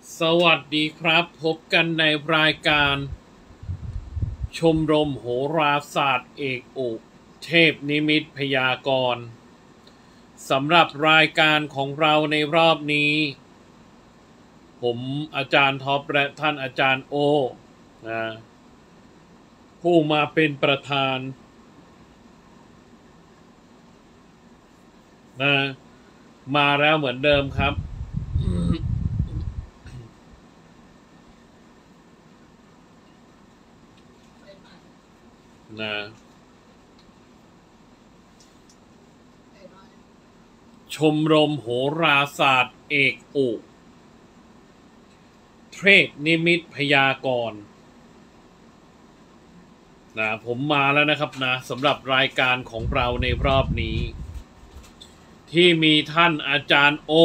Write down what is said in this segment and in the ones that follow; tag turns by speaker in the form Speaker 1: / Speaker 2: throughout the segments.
Speaker 1: สวัสดีครับพบกันในรายการชมรมโหราศาสตร์เอกอุเทพนิมิตพยากรณ์สำหรับรายการของเราในรอบนี้ผมอาจารย์ท็อปและท่านอาจารย์โอผู้มาเป็นประธานมาแล้วเหมือนเดิมครับชมรมโหราศาสตร์เอกอุเทพนิมิตพยากรณ์ผมมาแล้วนะครับสำหรับรายการของเราในรอบนี้ที่มีท่านอาจารย์โอ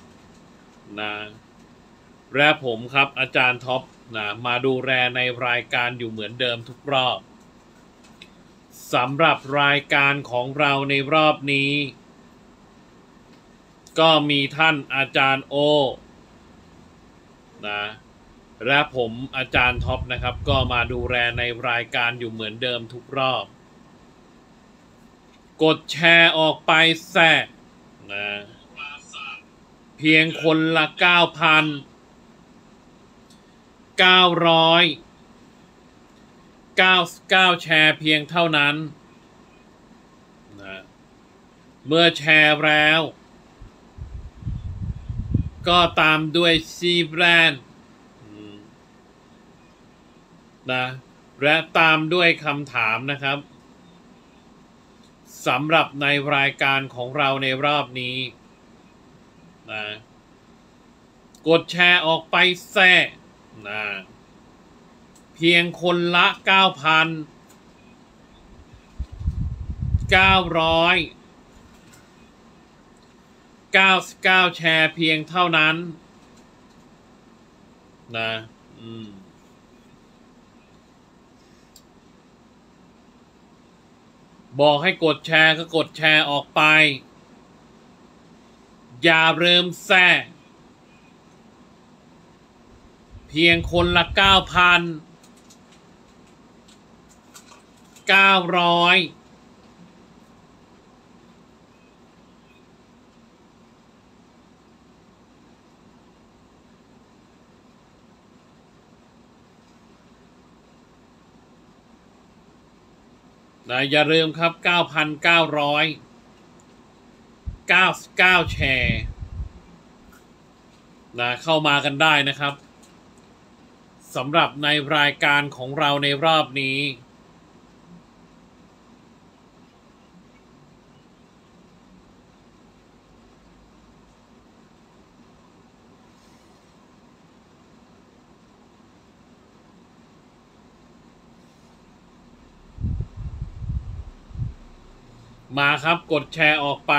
Speaker 1: และผมครับอาจารย์ท็อปมาดูแลในรายการอยู่เหมือนเดิมทุกรอบสำหรับรายการของเราในรอบนี้ก็มีท่านอาจารย์โอและผมอาจารย์ท็อปนะครับก็มาดูแลในรายการอยู่เหมือนเดิมทุกรอบกดแชร์ออกไปแซ่เพียงคนละ9,999แชร์เพียงเท่านั้นเมื่อแชร์แล้วก็ตามด้วยซีแบรนด์และตามด้วยคำถามนะครับสำหรับในรายการของเราในรอบนี้กดแชร์ออกไปแซ่เพียงคนละ9,999แชร์เพียงเท่านั้นบอกให้กดแชร์ก็กดแชร์ออกไปอย่าลืมแซ่เพียงคนละ9,900อย่าลืมครับ9,999แชร์เข้ามากันได้นะครับสำหรับในรายการของเราในรอบนี้มาครับกดแชร์ออกไป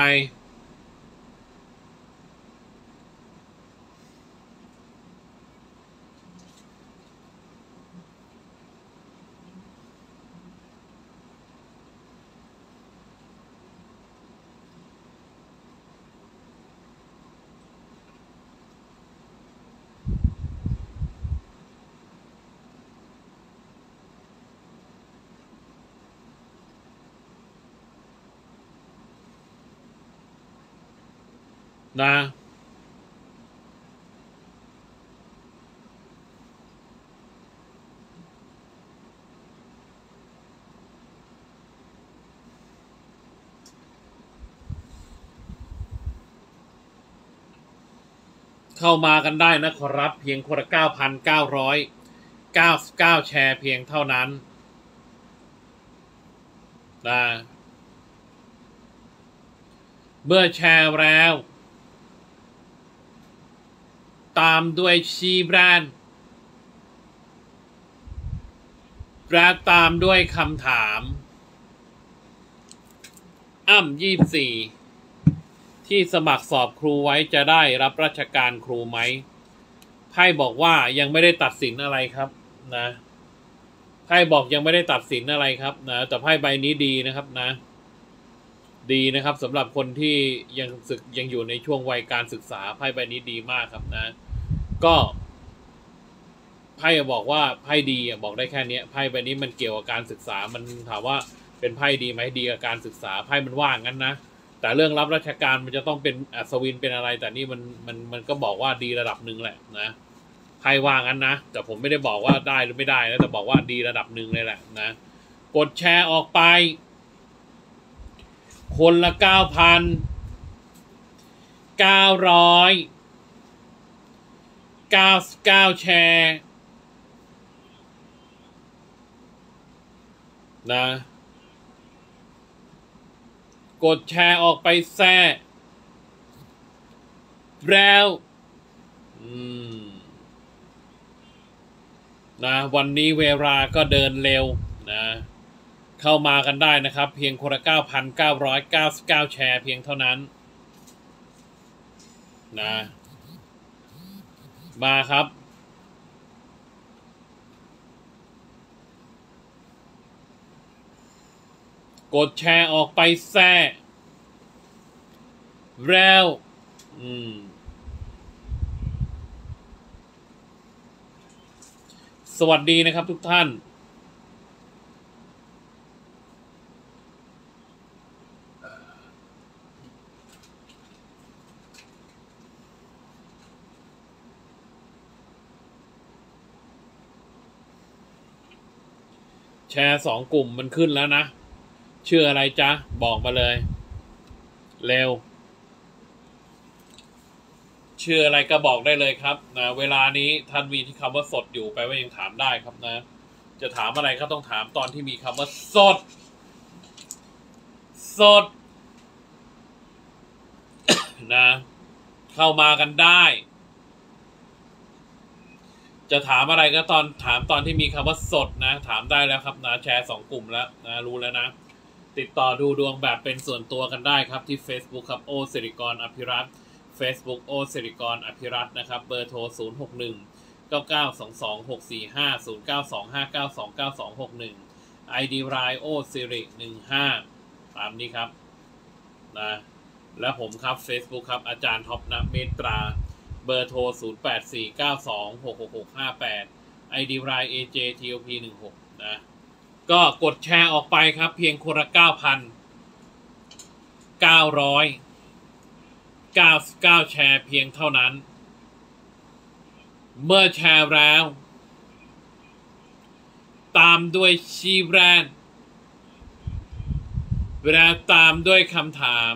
Speaker 1: เข้ามากันได้นะครับเพียงคนละ9,999แชร์เพียงเท่านั้นเมื่อแชร์แล้วตามด้วยชีแบรนด์และตามด้วยคำถาม24ที่สมัครสอบครูไว้จะได้รับราชการครูไหมไพ่บอกว่ายังไม่ได้ตัดสินอะไรครับไพ่บอกยังไม่ได้ตัดสินอะไรครับแต่ไพ่ใบนี้ดีนะครับดีนะครับสำหรับคนที่ยังอยู่ในช่วงวัยการศึกษาไพ่ใบนี้ดีมากครับก็ไพ่บอกว่าไพ่ดีบอกได้แค่นี้ไพ่ใบนี้มันเกี่ยวกับการศึกษามันถามว่าเป็นไพ่ดีไหมดีกับการศึกษาไพ่มันว่างั้นนะแต่เรื่องรับราชการมันจะต้องเป็นอัศวินเป็นอะไรแต่นี่มันก็บอกว่าดีระดับหนึ่งแหละนะไพ่ว่างั้นนะแต่ผมไม่ได้บอกว่าได้หรือไม่ได้นะแต่บอกว่าดีระดับหนึ่งเลยแหละนะกดแชร์ออกไปคนละ 9,999 แชร์นะกดแชร์ออกไปแซ่แล้วนะวันนี้เวลาก็เดินเร็วนะเข้ามากันได้นะครับเพียงคนละ 9,999 แชร์เพียงเท่านั้นนะมาครับกดแชร์ออกไปแซ่แล้วสวัสดีนะครับทุกท่านแชร์2 กลุ่มมันขึ้นแล้วนะชื่ออะไรจ๊ะบอกมาเลยเร็วชื่ออะไรก็บอกได้เลยครับนะเวลานี้ท่านมีที่คำว่าสดอยู่แปลว่ายังถามได้ครับนะจะถามอะไรก็ต้องถามตอนที่มีคำว่าสดนะเข้ามากันได้จะถามอะไรก็ถามตอนที่มีคำว่าสดนะถามได้แล้วครับนะแชร์2 กลุ่มแล้วนะรู้แล้วนะติดต่อดูดวงแบบเป็นส่วนตัวกันได้ครับที่ Facebook ครับโอสิริกรอภิรัตน์ Facebook โอสิริกรอภิรัตน์นะครับเบอร์โทร061-9922-645-0925929261 ID รายโอสิริ15ตามนี้ครับนะและผมครับ Facebook ครับอาจารย์ท็อปณเมตราเบอร์โทร0849266658 ID ราย AJTOP16 นะก็กดแชร์ออกไปครับเพียงคนละ 9,999 แชร์เพียงเท่านั้นเมื่อแชร์แล้วตามด้วยชื่อแบรนด์เวลาตามด้วยคำถาม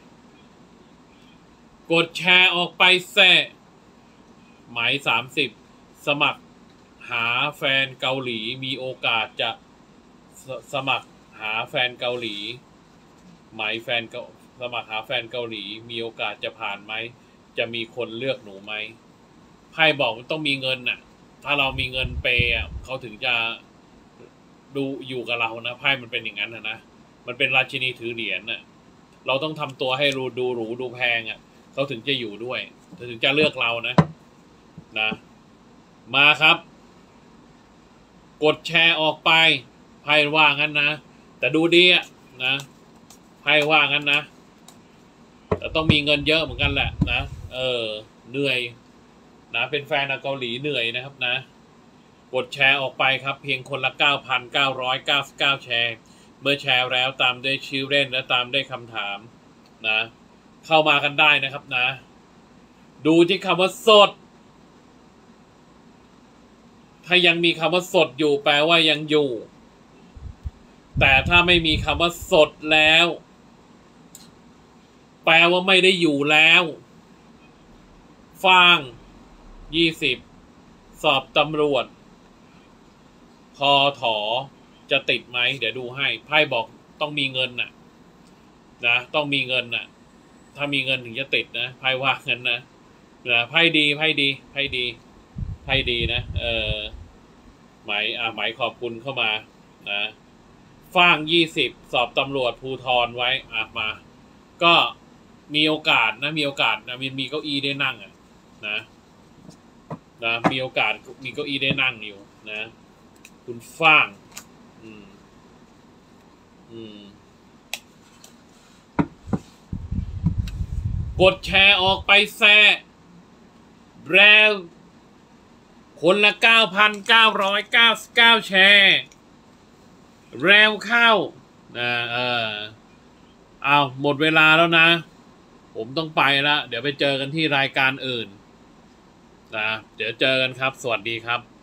Speaker 1: กดแชร์ออกไปแซ่หมาย30สมัครหาแฟนเกาหลีมีโอกาสจะสมัครหาแฟนเกาหลีหมายสมัครหาแฟนเกาหลีมีโอกาสจะผ่านไหมจะมีคนเลือกหนูไหมไพ่บอกมันต้องมีเงินน่ะถ้าเรามีเงินเปย์เขาถึงจะดูอยู่กับเรานะไพ่มันเป็นอย่างนั้นนะมันเป็นราชินีถือเหรียญน่ะเราต้องทำตัวให้ดูหรูดูแพงเขาถึงจะอยู่ด้วยถึงจะเลือกเรานะมาครับกดแชร์ออกไปไพ่ว่างั้นนะแต่ดูดีนะไพ่ว่างั้นนะแต่ต้องมีเงินเยอะเหมือนกันแหละนะเหนื่อยนะเป็นแฟนเกาหลีเหนื่อยนะครับนะกดแชร์ออกไปครับเพียงคนละ 9,999 แชร์เมื่อแชร์แล้วตามด้วยชื่อเล่นและตามด้วยคำถามนะเข้ามากันได้นะครับนะดูที่คำว่าสดถ้ายังมีคำว่าสดอยู่แปลว่ายังอยู่แต่ถ้าไม่มีคำว่าสดแล้วแปลว่าไม่ได้อยู่แล้วฟาง20สอบตำรวจพอถอจะติดไหมเดี๋ยวดูให้ไพ่บอกต้องมีเงินนะต้องมีเงินถ้ามีเงินถึงจะติดนะไพ่ว่าเงินนะไพ่ดีนะหมายขอบคุณเข้ามานะฟ้าง20สอบตำรวจภูธรไว้มาก็มีโอกาสนะมีเก้าอี้ได้นั่งนะมีโอกาสมีเก้าอี้ได้นั่งอยู่นะคุณฟ้างกดแชร์ออกไปแซ่แล้วคนละ 9,999 แชร์แรวเข้าเอาหมดเวลาแล้วนะ ผมต้องไปละเดี๋ยวไปเจอกันที่รายการอื่นนะเดี๋ยวเจอกันครับสวัสดีครับ